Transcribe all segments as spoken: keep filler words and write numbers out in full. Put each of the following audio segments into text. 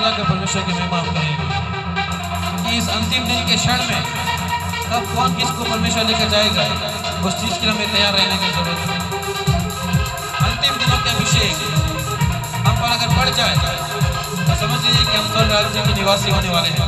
खुदा के परमेश्वर की महिमा करें कि इस अंतिम दिन के क्षण में कब कौन किसको परमेश्वर लेकर जाएगा, उस चीज के लिए हमें तैयार रहने की जरूरत है। अंतिम दिनों के अभिषेक हम पर अगर पड़ जाए तो समझ लीजिए कि हम स्वर्ग राज्य के निवासी होने वाले हैं।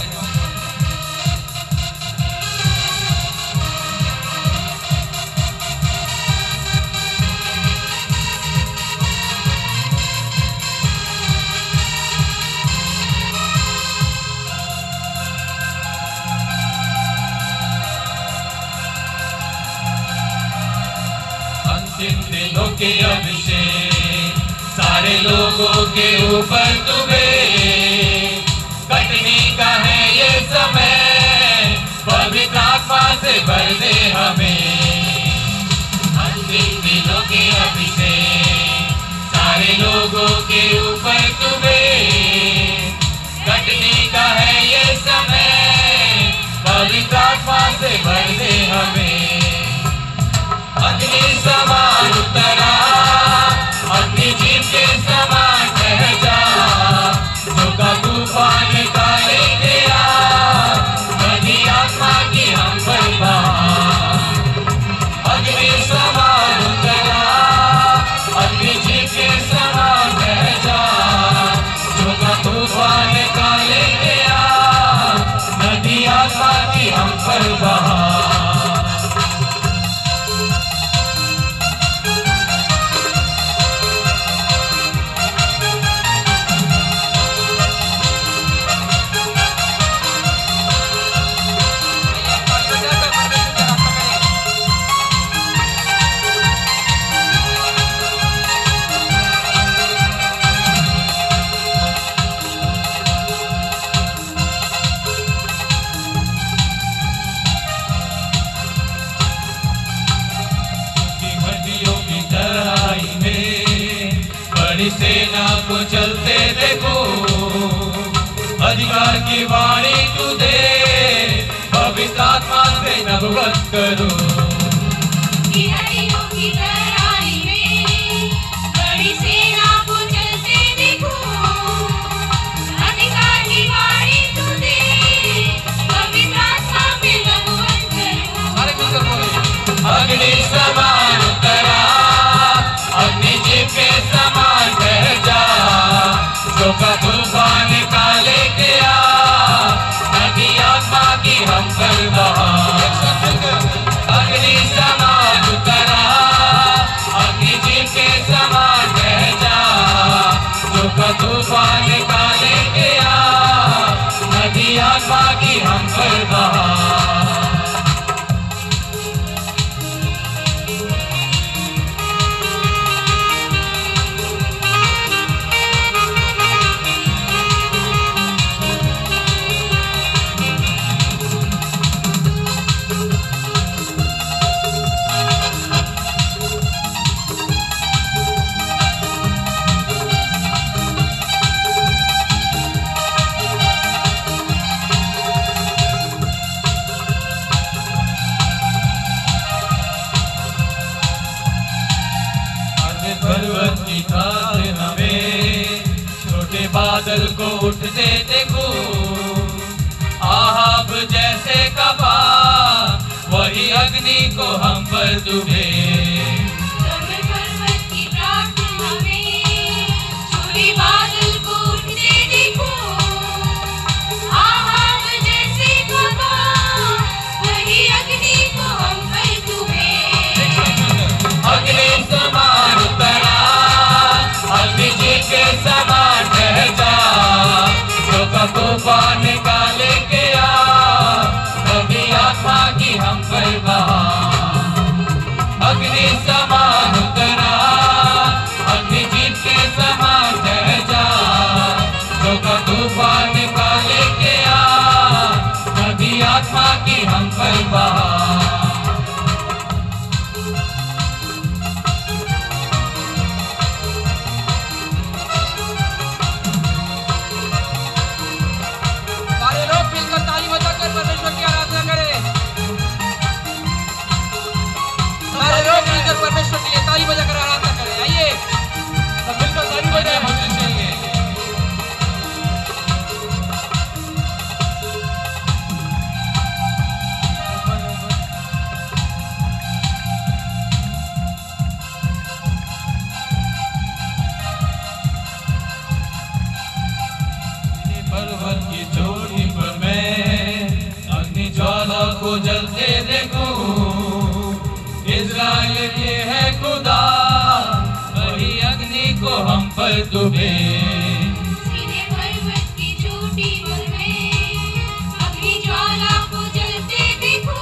अंतिम दिनों के अभिषेक सारे लोगों के ऊपर तुम्हें कटने का है ये समय, पवित्र आत्मा से भर दे हमें। अंतिम दिनों के अभिषेक सारे लोगों के ऊपर तुम्हें कटने का है ये समय, पवित्र आत्मा से भर दे हमें। अग्नि समान उतरा, अग्नि जीव के समान बह जा, जो का तूफान का लेके आ, नदी आत्मा की हम पर बहा। अग्नि समान उतरा, अग्नि जीव के समान बह जा, जो का तूफान का लेके आ, नदी आत्मा की हम पर बहा। बड़ी सेना को चलते देखो, अधिकार की वाणी तू दे, पवित्र आत्मा से नबूवत करो। गिरहियों की तराई में बड़ी सेना को चलते देखो, अधिकार की वाणी तू दे, पवित्र आत्मा से नबूवत करो। सारे मिलकर बोले। अग्नि समान उतरा, अग्नि जीव के समान बह जा, जो का तूफान का लेके आ, नदी आत्मा की हम पर बहा। अग्नि समान उतरा, अग्नि जीव के समान बह जा, जो का तूफान का लेके आ, नदी आत्मा की हम पर बहा। पर्वत की खातिर हमें छोटे बादल को उठते देखो, आहाब जैसे कपा वही अग्नि को हम पर तुम्हें। पर्वत की प्रार्थना में छोटे बादल को उठते देखो, आहाब जैसे कपा वही अग्नि को हम पर तुम्हें। अग्नि समान उतरा, अग्नि जीव के समान बह जा, जो का तूफान का लेके आ, नदी आत्मा की हम पर बहा। अग्नि को हम पर तू भेज। सीने पर्वत की चोटी पर मैं अपनी ज्वाला को जलते देखूं।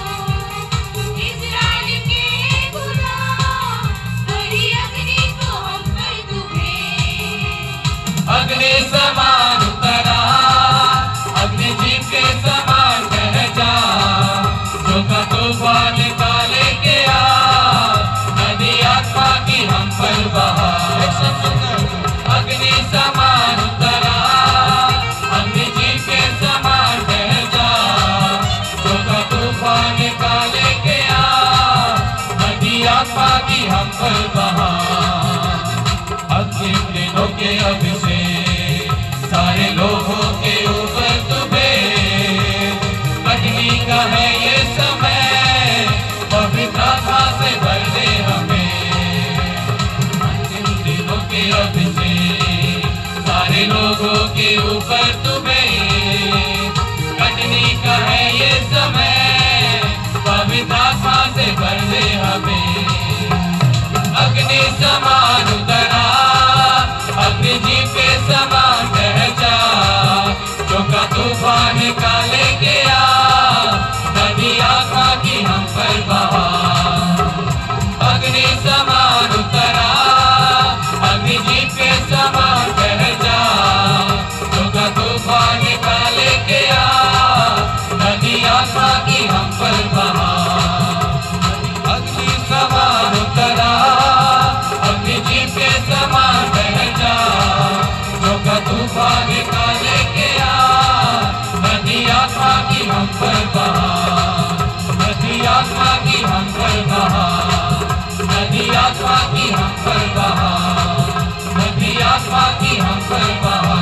इज़राइल के खुदा बड़ी अग्नि को हम पर तू भेज। अग्नि समान उतरा, अग्नि जीप के समान बह जा, जो का तूफान निकाले के आ, नदी आत्मा की हम पर बहा। अग्नि समान उतरा, अग्नि जीप के समान बह जा, जो का तूफान निकाले के आ, नदी आत्मा की हम पर बहा। अंतिम दिनों के अभिषेक सारे लोगों के ऊपर तू भेज। कटनी का है ये समय, पवित्र आत्मा से भर दे हमें। अंतिम दिनों के अभिषेक सारे लोगों के ऊपर तू भेज। कटनी का है ये समय, पवित्र आत्मा से भर दे हमें। अग्नि समान उतरा, अग्नि जीप के समान बह जा, जो का तूफान निकाले के आ, नदी आत्मा की हम पर बहा। अग्नि समान उतरा, अग्नि जीप के समान बह जा, जो का तूफान निकाले के आ, नदी आत्मा की हम पर बहा। अग्नि समान उतरा, अग्नि जीप के समान बह जा, जो का तूफान निकाले के आ, नदी आत्मा की हम पर बहा। नदी आत्मा की हम पर बहा, नदी आत्मा की हम पर बहा, नदी आत्मा की हम पर बहा।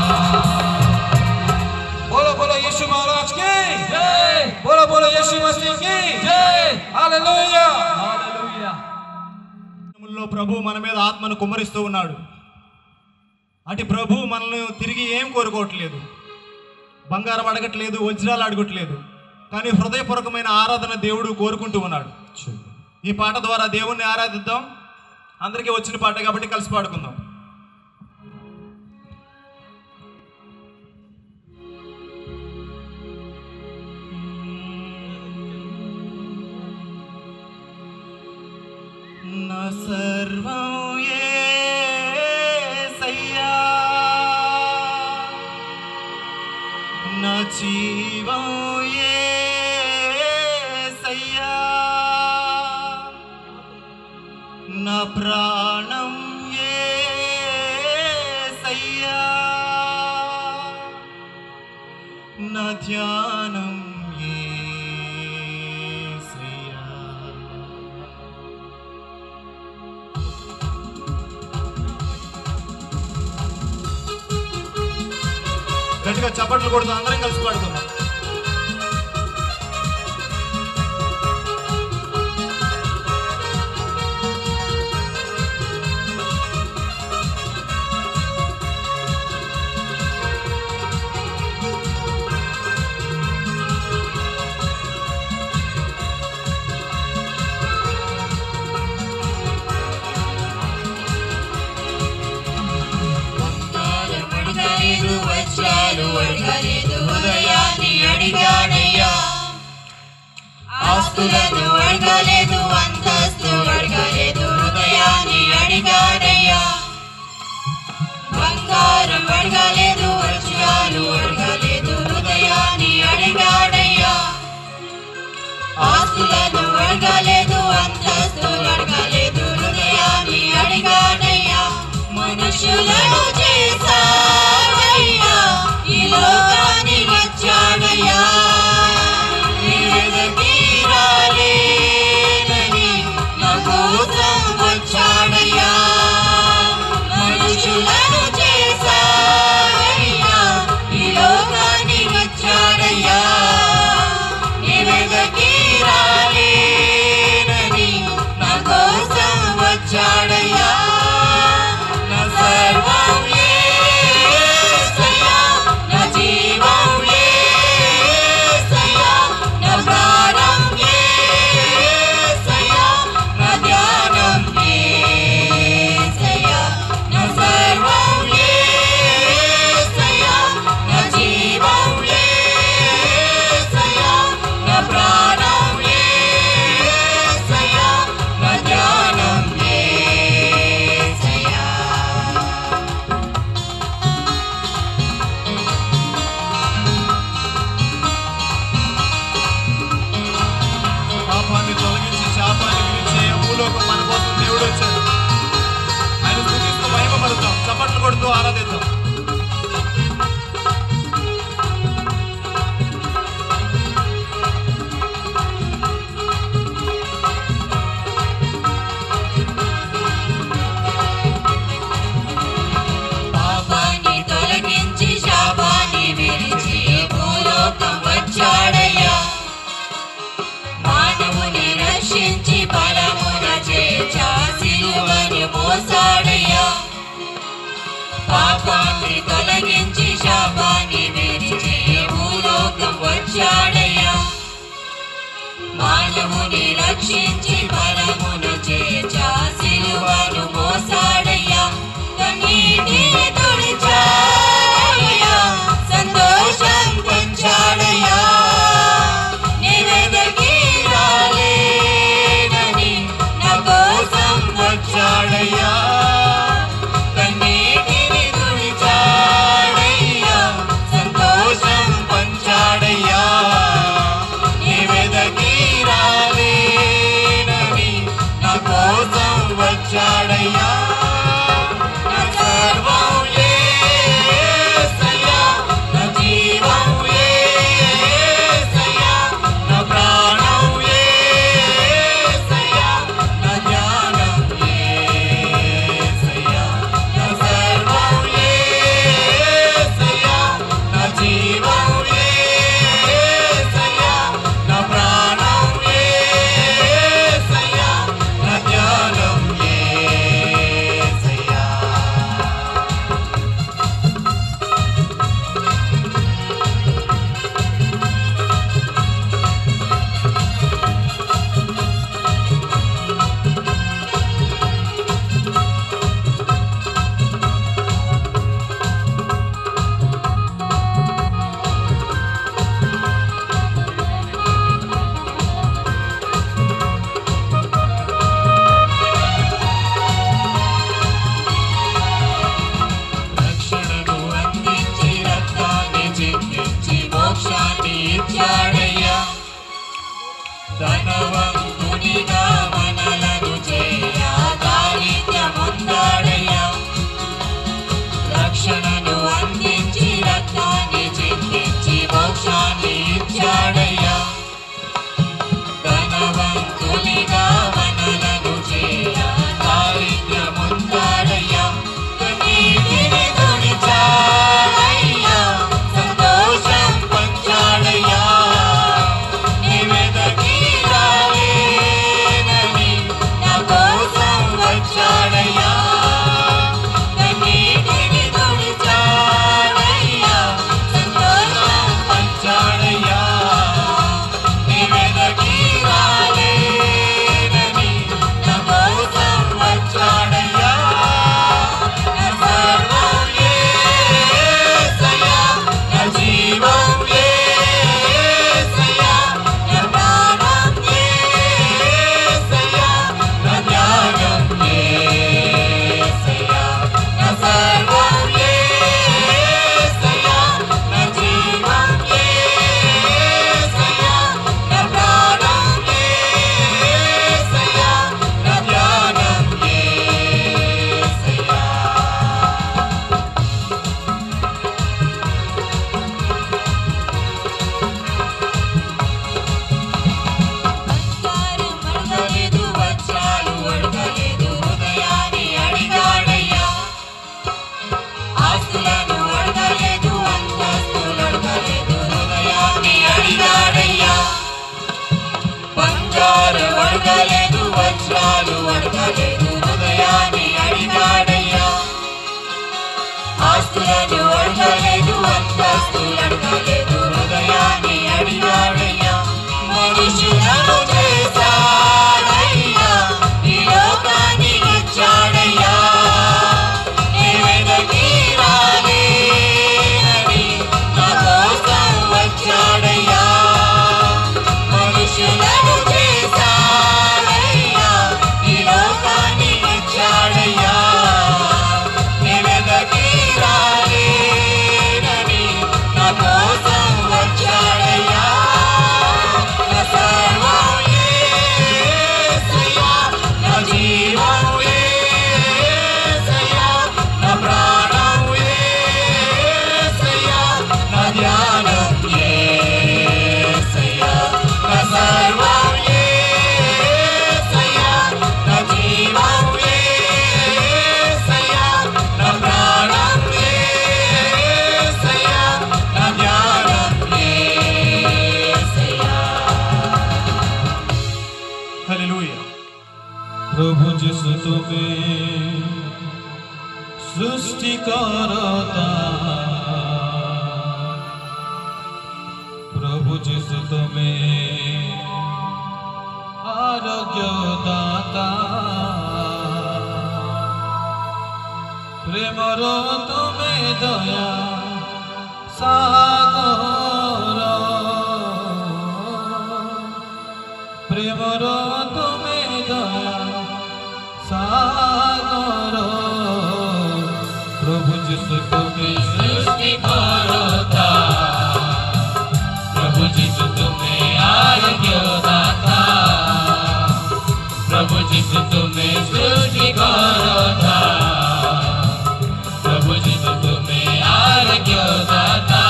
बोलो बोलो यीशु महाराज की जय, बोलो बोलो यीशु मसीह की जय, हालेलुया। हालेलुया। లో ప్రభు మన మీద ఆత్మను కుమ్మరిస్తూ ఉన్నాడు. అటు ప్రభు మనల్ని తిరిగి ఏం కోరుకోవట్లేదు, బంగారం అడగట్లేదు, వజ్రాలు అడగట్లేదు, కానీ హృదయపూర్వకమైన ఆరాధన దేవుడు కోరుకుంటూ ఉన్నాడు. ఈ పాట ద్వారా దేవుణ్ణి ఆరాధిద్దాం. అందరికీ వచ్చిన పాట కాబట్టి కలిసి పాడుకుందాం. నా సర్వం యేసయ్యా, నా జీవం యేసయ్యా, నా ప్రాణం యేసయ్యా, నా ధ్యానం యేసయ్యా. గట్టిగా చప్పట్లు కొడుతూ అందరం కలిసి పాడుకుందాం. వజ్రాలు అడగలేదు, హృదయాన్ని అడిగాడయ్యా. ఆస్తులను అడగలేదు, అంతస్తు అడగలేదు, హృదయాన్ని అడిగాడయ్యా. బంగారం అడగలేదు, వజ్రాలు అడగలేదు, హృదయాన్ని అడిగాడయ్యా. ఆస్తులను అడగలేదు, అంతస్తులు అడగలేదు, హృదయాన్ని అడిగాడయ్యా. మనుషులను చేశావయ్యా, ఈ లోకాన్ని వచ్చాడయ్యా. నీ వెదకి రాలేదని నా కోసం వచ్చాడయ్యా. మనుషులను చేశావయ్యా, ఈ లోకాన్ని వచ్చాడయ్యా. నీ వెదకి రాలేదని నా కోసం వచ్చాడయ్యా. నా సర్వ ప్రభువు ఆరాధిద్దాం. పాపాన్ని తొలగించి శాపాన్ని విరిచి భూలోకం వచ్చాడయ్యా. మానవుని రక్షించి పరమున చేర్చా సిలువను మోసాడయ్యా. పాపాన్ని తొలగించి శాపాన్ని విరిచి భూలోకం వచ్చాడయ్యా. మానవుని రక్షించి పరమున చేర్చా సిలువను మోసాడయ్యా. కన్నీటిని తుడిచాడయ్యా, సంతోషం పంచాడయ్యా. నీవెదకి రాలేనని నా కోసం వచ్చాడయ్యా. కన్నీటిని తుడిచాడయ్యా, సంతోషం పంచాడయ్యా. నీవెదకి రాలేనని నా కోసం వచ్చాడయ్యా. నా సర్వం యేసయ్యా, నా జీవం యేసయ్యా, నా ప్రాణం యేసయ్యా, నా ధ్యానం యేసయ్యా. నా సర్వం యేసయ్యా, నా జీవం యేసయ్యా, నా ప్రాణం యేసయ్యా, నా ధ్యానం యేసయ్యా. రక్షణను అందించి రక్తాన్ని చిందించి మోక్షాన్ని ఇచ్చాడయ్యా. ధనవంతునిగా మనలను చేయ దారిద్ర్యముందాడయ్యా. రక్షణను అందించి రక్తాన్ని చిందించి మోక్షాన్ని ఇచ్చాడయ్యా. ధనవంతునిగా మనలను చేయ దారిద్ర్యముందాడయ్యా. కన్నీటిని తుడిచాడయ్యా, సంతోషం పంచాడయ్యా. నీవెదకి రాలేనని నా కోసం వచ్చాడయ్యా. కన్నీటిని తుడిచాడయ్యా, సంతోషం పంచాడయ్యా. నీవెదకి రాలేనని నా కోసం వచ్చాడయ్యా. నా సర్వం యేసయ్యా, నా జీవం యేసయ్యా, నా ప్రాణం యేసయ్యా, నా ధ్యానం యేసయ్యా. నా సర్వం యేసయ్యా, నా జీవం యేసయ్యా, నా ప్రాణం యేసయ్యా, నా ధ్యానం యేసయ్యా. బంగారం అడగలేదు, వజ్రాలు అడగలేదు, హృదయాన్ని అడిగాడయ్యా. ఆస్తులను అడగలేదు, అంతస్తులు అడగలేదు, హృదయాన్ని అడిగాడయ్యా. బంగారం అడగలేదు, వజ్రాలు అడగలేదు, హృదయాన్ని అడిగాడయ్యా. ఆస్తులను అడగలేదు, అంతస్తులు అడగలేదు, హృదయాన్ని అడిగాడయ్యా. మనుషులను చేశాడయ్యా, ఈ లోకాన్ని ఇచ్చాడయ్యా. నీవెదకి రాలేనని నా కోసం వచ్చాడయ్యా. మనుషులను చేశాడయ్యా, ఈ లోకాన్ని ఇచ్చాడయ్యా. నీవెదకి రాలేనని నా కోసం सृष्टिकर्ता प्रभु जिसु तुम्हें आरोग्यदाता प्रेमर तुम्हें दया सागर प्रेमर तुम्हें दया सागर प्रभु जिसु तुम्हें सृष्टिकर्ता प्रभु जिसु तुम्हें आरोग्यदाता प्रभु जिसु तुम्हें सृष्टिकर्ता प्रभु जिसु तुम्हें आरोग्यदाता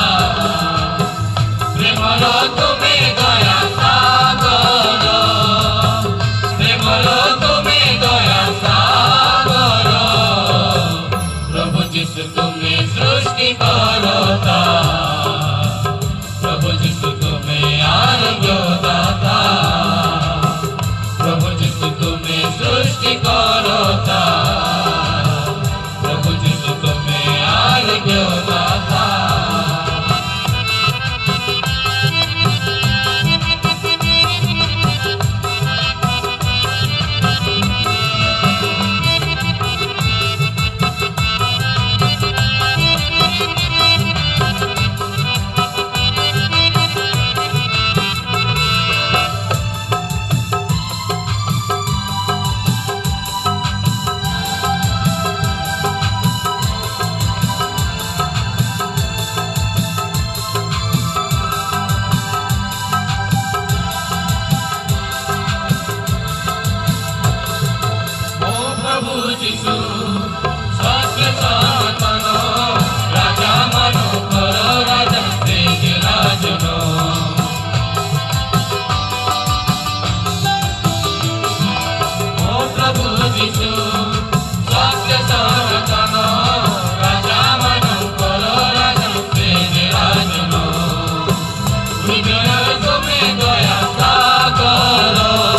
प्रेमर तुम्हें दया सागर प्रेमर तुम्हें दया सागर प्रभु जिसु तुम्हें सृष्टिकर्ता प्रभु जिसु तुम्हें आरोग्यदाता प्रभु जिसु तुम्हें सृष्टिकर्ता प्रभु जिसु तुम्हें आरोग्यदाता जिसु स्वास्थ्य सनातन राजा मनोकर राजा तेज राजन ओ प्रभु जिसु स्वास्थ्य सनातन राजा मनोकर राजा तेज राजन हृदय तुम्हें दया सागर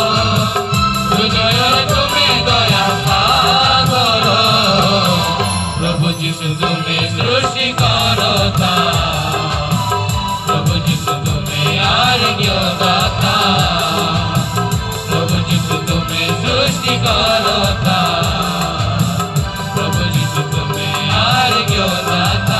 हृदय तुम्हें दया सागर प्रभु जिसु तुम्हें सृष्टिकर्ता प्रभु जिसु तुम्हें आरोग्यदाता प्रभु जिसु तुम्हें सृष्टिकर्ता प्रभु जिसु तुम्हें आरोग्यदाता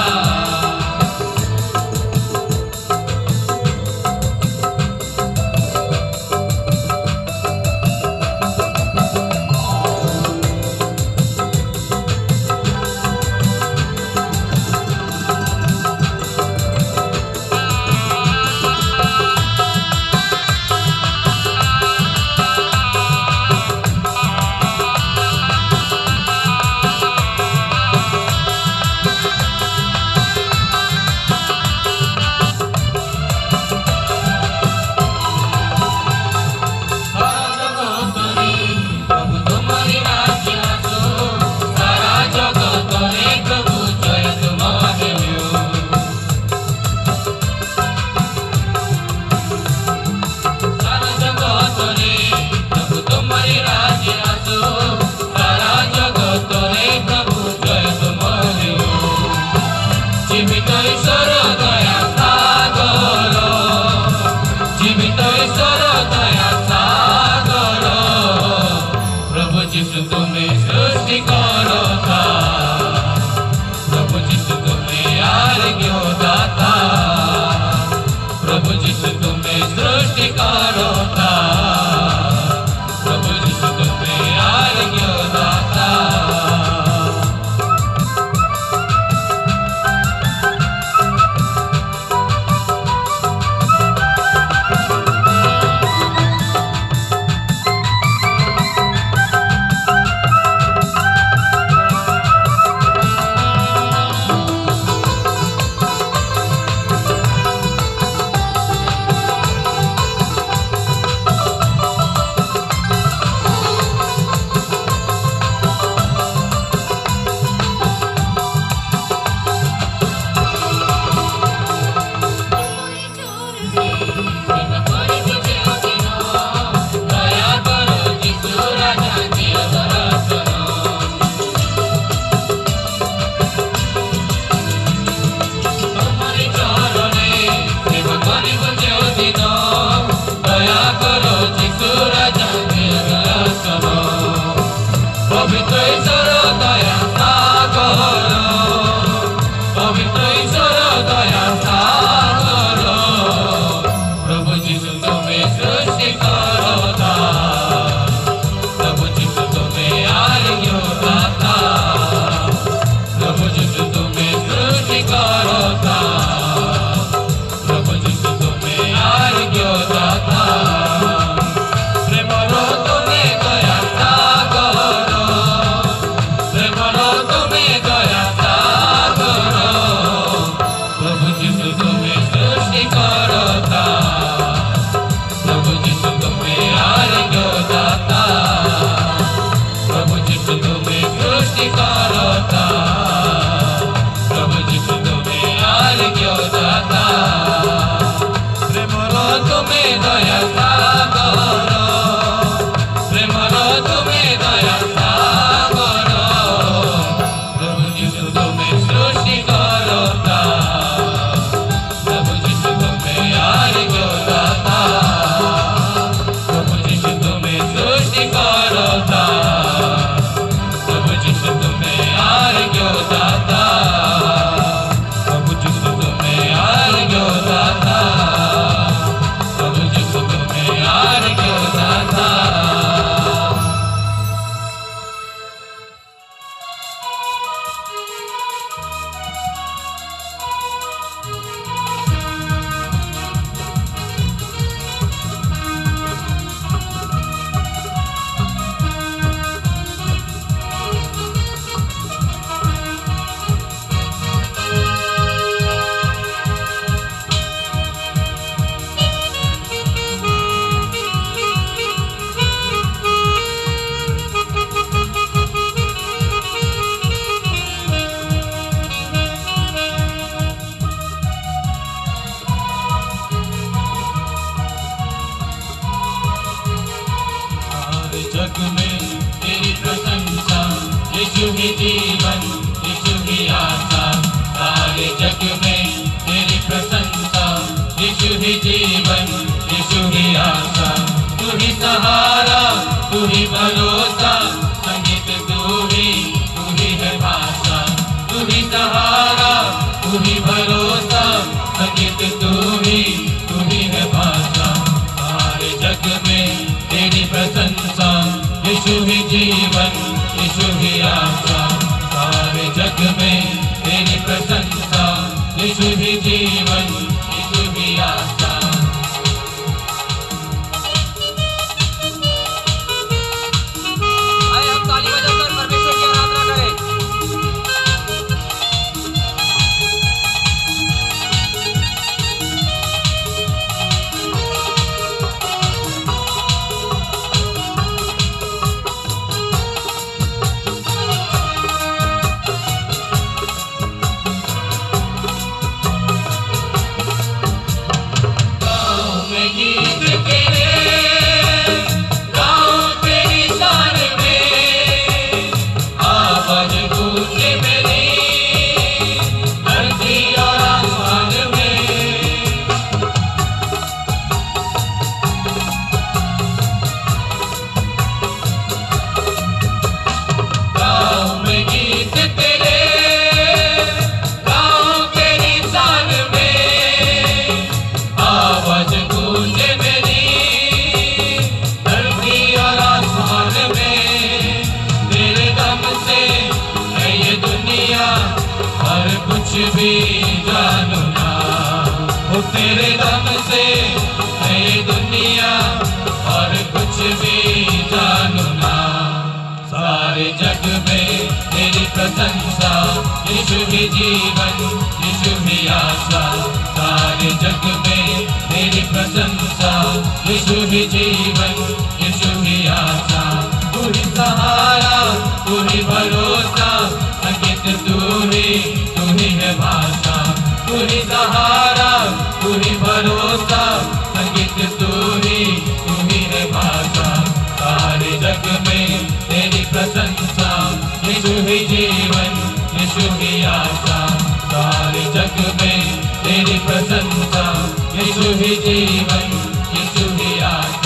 हर कुछ भी जानू ना, वो तेरे दम से नई दुनिया, हर कुछ भी जानू ना। सारे जग में तेरी प्रशंसा, यीशु ही जीवन, यीशु ही आशा। सारे जग में तेरी प्रशंसा, यीशु ही जीवन, यीशु ही आशा। तू ही सहारा, तू ही भरोसा, संगीत तू ही, तू ही है भाषा। तू ही सहारा, तू ही भरोसा, संगीत तू ही, तू ही है भाषा। सारे जग में तेरी प्रशंसा, यीशु ही जीवन, यीशु ही आशा। सारे जग में तेरी प्रशंसा, यीशु ही जीवन, यीशु ही आशा।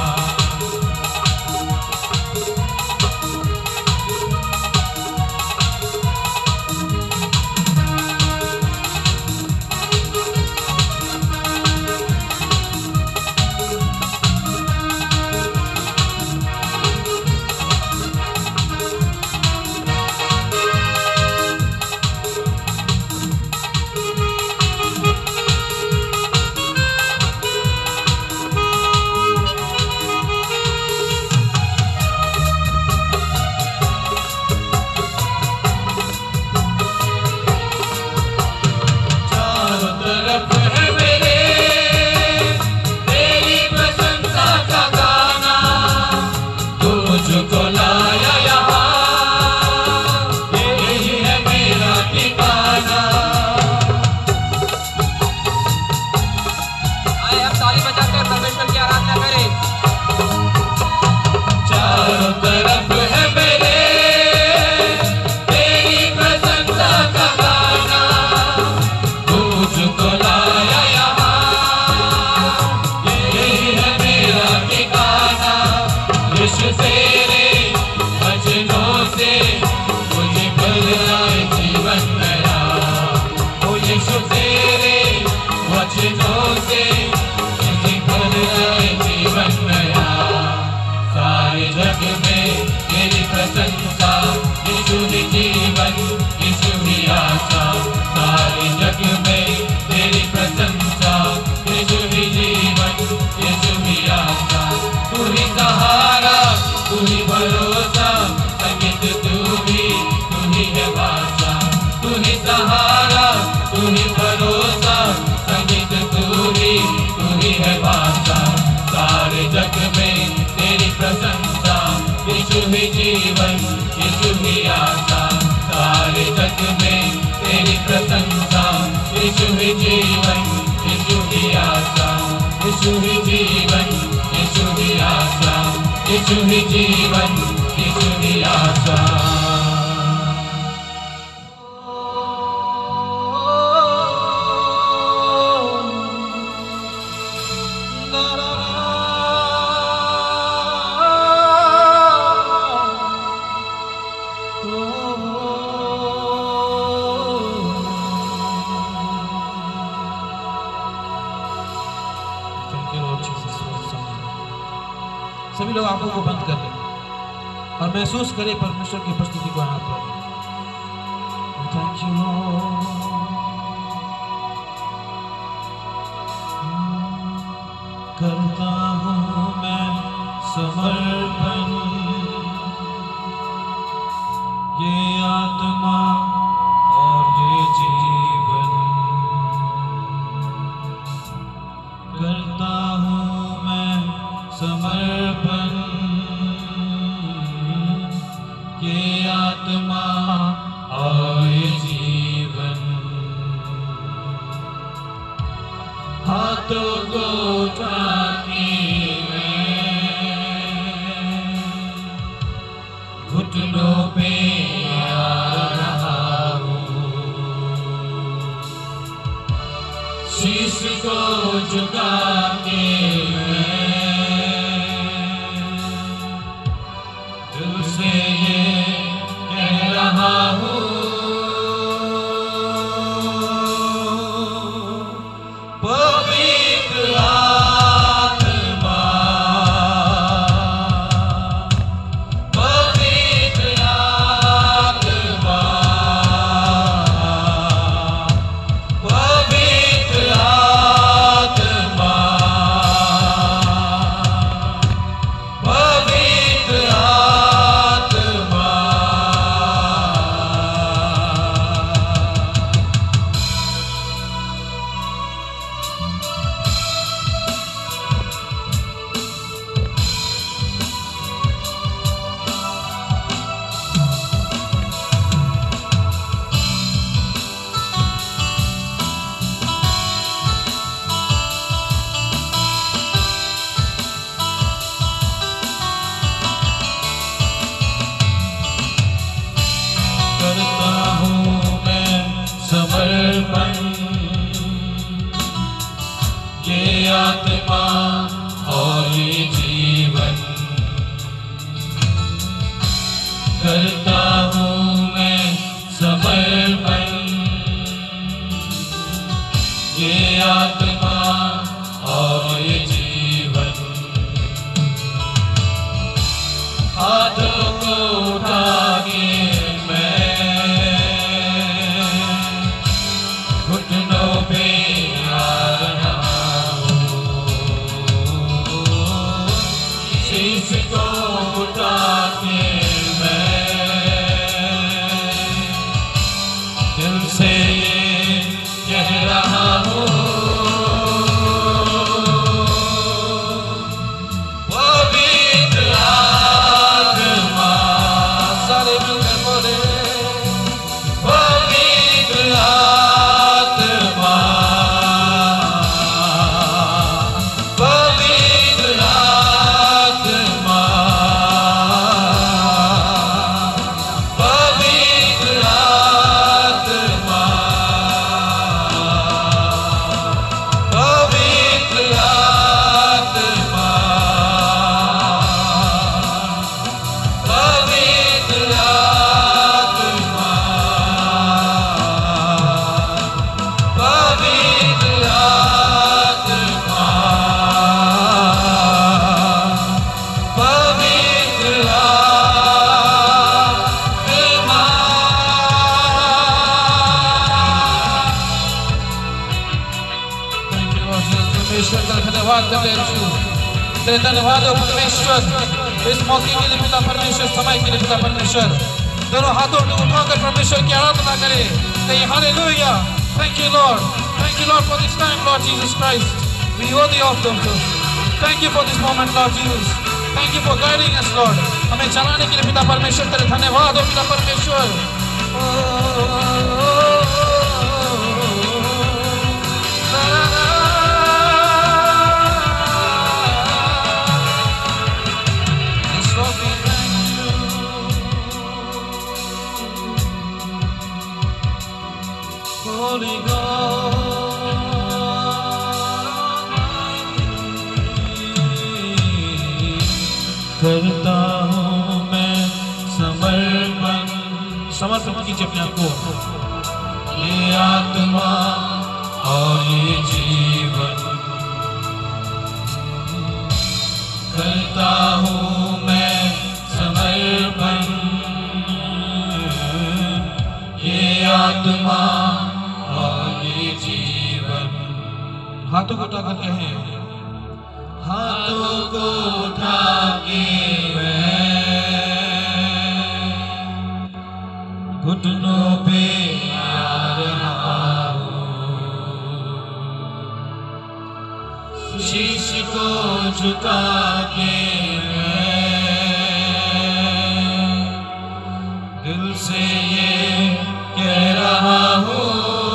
सभी लोग आंखों को बंद कर लें और महसूस करें परमेश्वर की उपस्थिति को यहाँ पर। Thank you Lord. करता हूँ मैं समर्पण, ये आत्मा और ये जीवन, करता हूँ मैं समर्पण, ये आत्मा और ये जीवन। हाथों को उठाके मैं घुटनों पे आ रहा हूँ, शीश को झुका के तुझसे ये कह रहा हूँ, पवित्र आत्मा, पवित्र आत्मा, दिल से ये कह रहा हूँ, पवित्र आत्मा, सारे मिलकर बोले, पवित्र आत्मा, पवित्र आत्मा, पवित्र आत्मा, पवित्र आत्मा, पवित्र आत्मा, पवित्र आत्मा, पवित्र आत्मा। Thank you, Lord Jesus. परमेश्वर का धन्यवाद करते हैं यीशु। तेरे धन्यवाद हो परमेश्वर, इस मौके के लिए पिता परमेश्वर, समय के लिए पिता परमेश्वर। दोनों हाथों को उठाकर परमेश्वर की आराधना करें, कहीं hallelujah. Thank you, Lord. Thank you, Lord, for this time, Lord Jesus Christ. We owe thee of them, Lord. Thank you for this moment, Lord Jesus. Thank you for guiding us, Lord. हमें चलाने के लिए पिता परमेश्वर तेरे धन्यवाद हो पिता परमेश्वर। Yes, Lord, we thank you. Holy God Almighty, करता हूँ मैं समर्पण, समर्पण कीजिए अपने आप को। ये आत्मा और ये जीवन, करता हूँ मैं समर्पण, ये आत्मा और ये जीवन। हाथों को उठाकर कहें, हाथों को उठा के मैं घुटनों पे आ रहा हूँ, शीश को झुका के मैं दिल से ये कह रहा हूँ,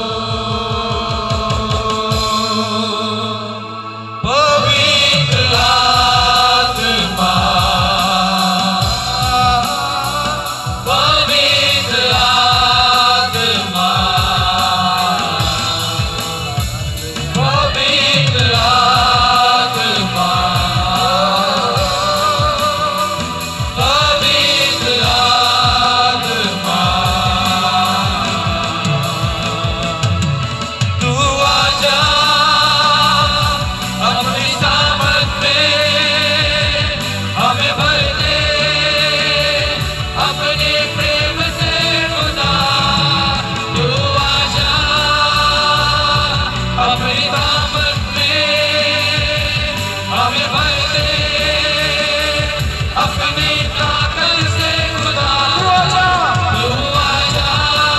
पवित्र आत्मा, पवित्र आत्मा, पवित्र आत्मा, पवित्र आत्मा, तू आजा अपनी सामर्थ में हमें भर दे, अपने प्रेम से खुदा। तू आजा अपनी सामर्थ में हमें भर दे, अपनी ताकत से खुदा। तू आजा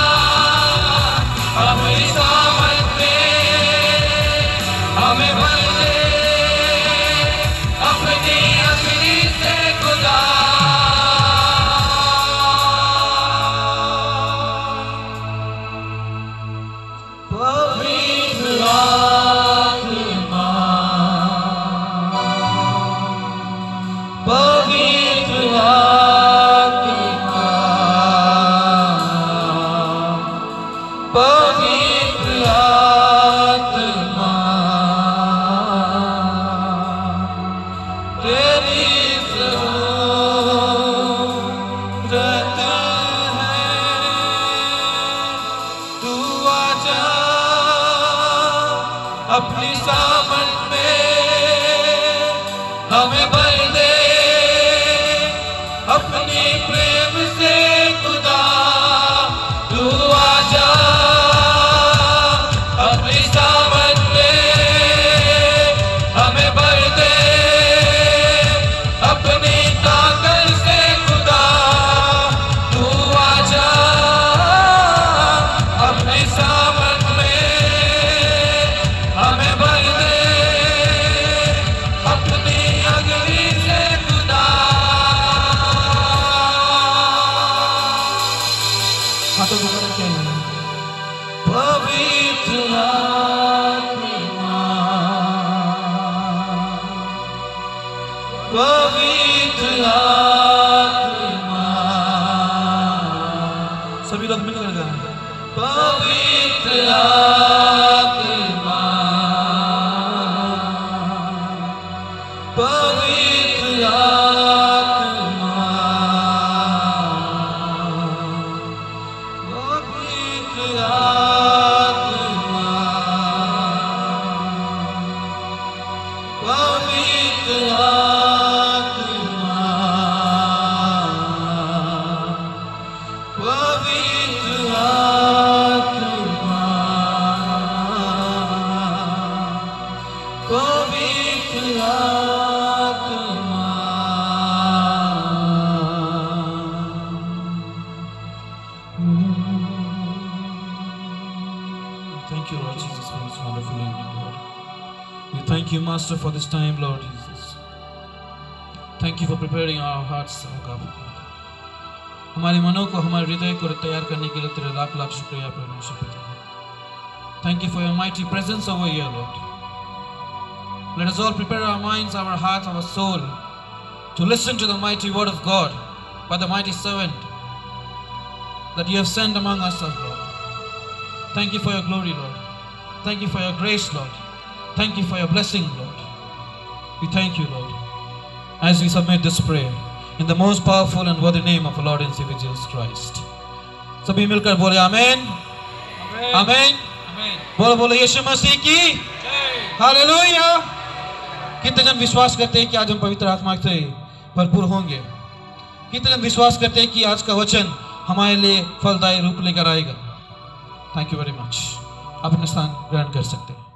अपनी सामर्थ में हमें भर दे, अपनी अग्नि से खुदा। पवित्र आत्मा, पवित्र आत्मा, पवित्र आत्मा, तेरी ज़रूरत है। तू आजा अपनी सामर्थ में हमें भर दे, अपनी प्रेम से खुदा। तू आजा अपनी सामर्थ में हमें भर दे, अपनी ताकत से खुदा। तू आजा अपनी पवित्र आत्मा, पवित्र आत्मा, सभी लोग मिलकर गाएं। पवित्र आत्मा, पवित्र आत्मा, पवित्र आत्मा, पवित्र आत्मा, पवित्र आत्मा, पवित्र आत्मा। Thank you, Lord Jesus, for this wonderful evening, Lord. We thank you, Master, for this time, Lord Jesus. Thank you for preparing our hearts, oh God. हमारे मनों को, हमारे हृदय को तैयार करने के लिए तेरे लाख लाख शुक्रिया परमेश्वर पिता। Thank you for your mighty presence over here, Lord. Let us all prepare our minds, our hearts, our soul to listen to the mighty word of God by the mighty servant that you have sent among us, Lord. Thank you for your glory, Lord. Thank you for your grace, Lord. Thank you for your blessing, Lord. We thank you, Lord, as we submit this prayer in the most powerful and worthy name of our Lord and Savior Jesus Christ. सभी मिलकर बोले आमेन, आमेन, बोलो बोलो यीशु मसीह की hallelujah. कितने जन विश्वास करते हैं कि आज हम पवित्र आत्मा से भरपूर होंगे? कितने जन विश्वास करते हैं कि आज का वचन हमारे लिए फलदायी रूप लेकर आएगा? Thank you very much. आप अपने स्थान ग्रहण कर सकते हैं।